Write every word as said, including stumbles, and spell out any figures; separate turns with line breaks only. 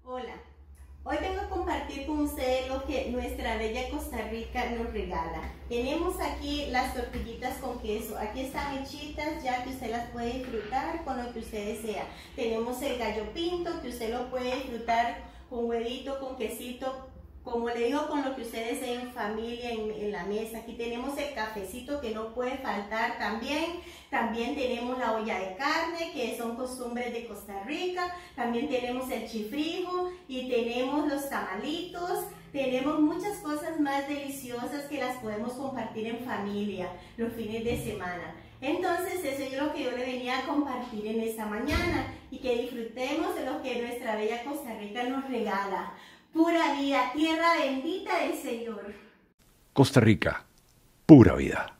Hola, hoy vengo a compartir con ustedes lo que nuestra bella Costa Rica nos regala. Tenemos aquí las tortillitas con queso, aquí están hechitas ya que usted las puede disfrutar con lo que usted desea. Tenemos el gallo pinto que usted lo puede disfrutar con huevito, con quesito, como le digo, con lo que usted desee en familia, en, en la mesa. Aquí tenemos el cafecito que no puede faltar también. También tenemos la olla de carne, que son costumbres de Costa Rica. También tenemos el chifrijo y tenemos los tamalitos. Tenemos muchas cosas más deliciosas que las podemos compartir en familia los fines de semana. Entonces eso es lo que yo le venía a compartir en esta mañana y que disfrutemos de lo que nuestra bella Costa Rica nos regala. Pura vida, tierra bendita del Señor.
Costa Rica, pura vida.